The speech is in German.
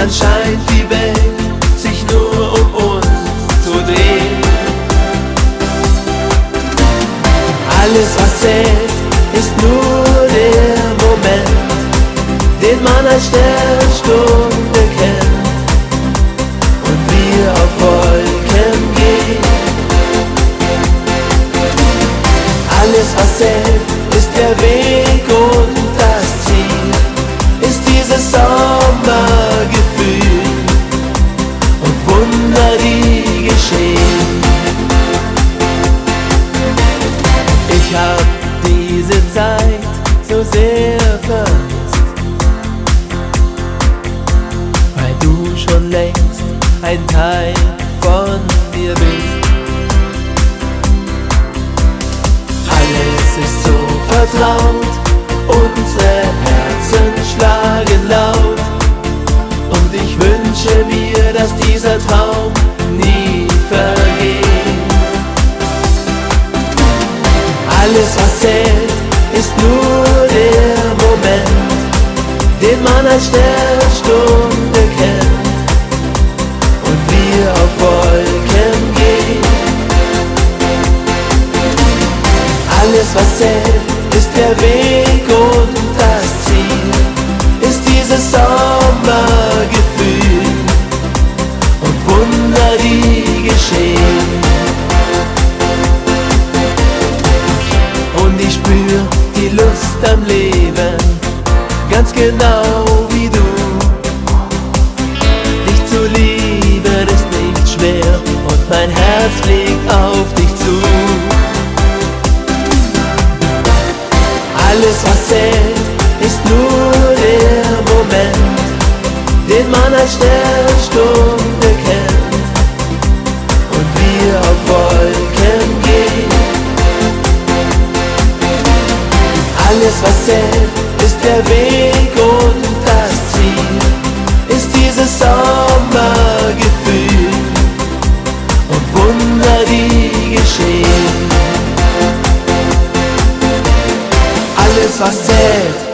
dann scheint die Welt sich nur um uns zu drehen. Alles, was zählt, ist nur der Moment, den man als Sternstunde kennt und wir auf Wolken gehen. Alles, was zählt, ist der Weg und das Ziel, ist dieses Sommergefühl und Wunder, die geschehen. Ich hab diese Zeit so sehr vermisst, weil du schon längst ein Teil von mir bist. Alles ist so vertraut, unsere Herzen schlagen laut und ich wünsche mir, dass dieser Traum nie vergeht. Alles, was zählt, ist nur der Moment, den man als Sternstunde kennt und wir auf Wolken gehen. Alles, was zählt, ist der Weg und das Ziel, ist dieses Sommergefühl und Wunder, die geschehen. Und ich spür die Lust am Leben, ganz genau wie du. Dich zu lieben ist nicht schwer und mein Herz fliegt auf dich zu. Alles, was zählt, ist nur der Moment, den man als Sternstunde kennt und wir auf Wolken gehen. Alles, was zählt, ist der Weg und das Ziel, ist dieses Sommergefühl und Wunder, die geschehen. Alles, was zählt,